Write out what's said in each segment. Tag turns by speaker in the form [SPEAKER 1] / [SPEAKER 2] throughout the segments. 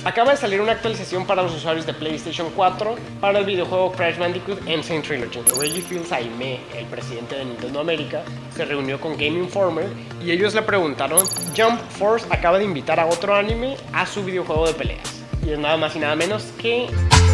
[SPEAKER 1] Acaba de salir una actualización para los usuarios de PlayStation 4 para el videojuego Crash Bandicoot N. Trilogy. Reggie Fils-Aimé, el presidente de Nintendo América, se reunió con Game Informer y ellos le preguntaron: Jump Force acaba de invitar a otro anime a su videojuego de peleas. Y es nada más y nada menos que...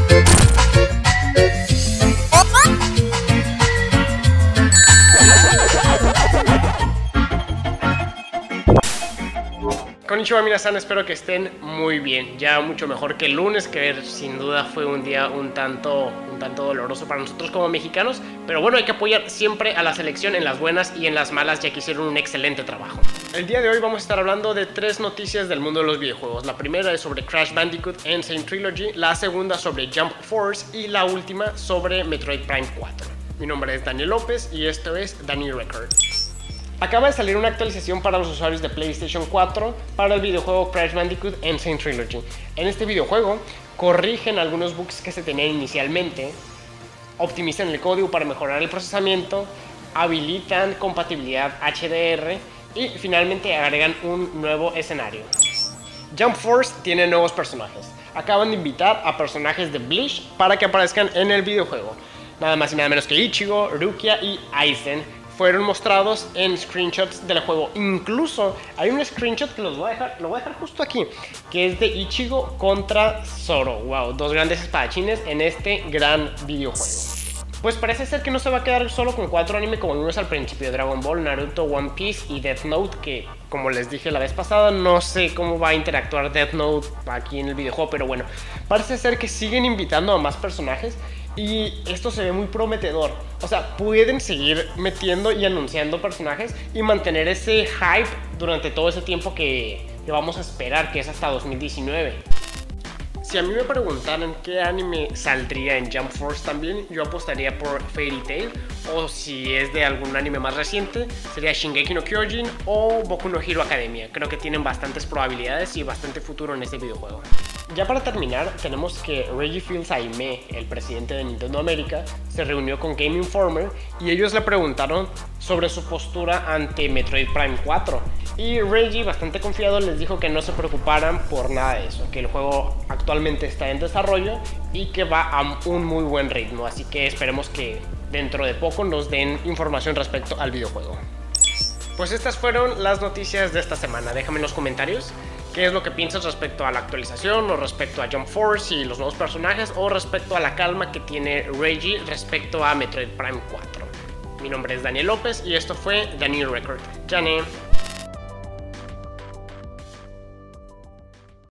[SPEAKER 1] Konnichiwa minasan, espero que estén muy bien, ya mucho mejor que el lunes, que sin duda fue un día un tanto doloroso para nosotros como mexicanos, pero bueno, hay que apoyar siempre a la selección en las buenas y en las malas, ya que hicieron un excelente trabajo. El día de hoy vamos a estar hablando de 3 noticias del mundo de los videojuegos. La primera es sobre Crash Bandicoot N. Trilogy, la segunda sobre Jump Force y la última sobre Metroid Prime 4. Mi nombre es Daniel López y esto es Dani Record. Acaba de salir una actualización para los usuarios de PlayStation 4 para el videojuego Crash Bandicoot N. Trilogy. En este videojuego corrigen algunos bugs que se tenían inicialmente, optimizan el código para mejorar el procesamiento, habilitan compatibilidad HDR y finalmente agregan un nuevo escenario. Jump Force tiene nuevos personajes. Acaban de invitar a personajes de Bleach para que aparezcan en el videojuego. Nada más y nada menos que Ichigo, Rukia y Aizen fueron mostrados en screenshots del juego. Incluso hay un screenshot que lo voy a dejar justo aquí, que es de Ichigo contra Zoro. Wow, 2 grandes espadachines en este gran videojuego. Pues parece ser que no se va a quedar solo con 4 anime como vimos al principio: Dragon Ball, Naruto, One Piece y Death Note, que como les dije la vez pasada, no sé cómo va a interactuar Death Note aquí en el videojuego, pero bueno, parece ser que siguen invitando a más personajes. Y esto se ve muy prometedor. O sea, pueden seguir metiendo y anunciando personajes y mantener ese hype durante todo ese tiempo que vamos a esperar, que es hasta 2019. Si a mí me preguntaran qué anime saldría en Jump Force también, yo apostaría por Fairy Tail, o si es de algún anime más reciente, sería Shingeki no Kyojin o Boku no Hero Academia. Creo que tienen bastantes probabilidades y bastante futuro en este videojuego. Ya para terminar, tenemos que Reggie Fils-Aimé, el presidente de Nintendo América, se reunió con Game Informer y ellos le preguntaron sobre su postura ante Metroid Prime 4. Y Reggie, bastante confiado, les dijo que no se preocuparan por nada de eso, que el juego actualmente está en desarrollo y que va a un muy buen ritmo, así que esperemos que dentro de poco nos den información respecto al videojuego. Pues estas fueron las noticias de esta semana. Déjame en los comentarios qué es lo que piensas respecto a la actualización, o respecto a Jump Force y los nuevos personajes, o respecto a la calma que tiene Reggie respecto a Metroid Prime 4. Mi nombre es Daniel López y esto fue Dani Record. Jane.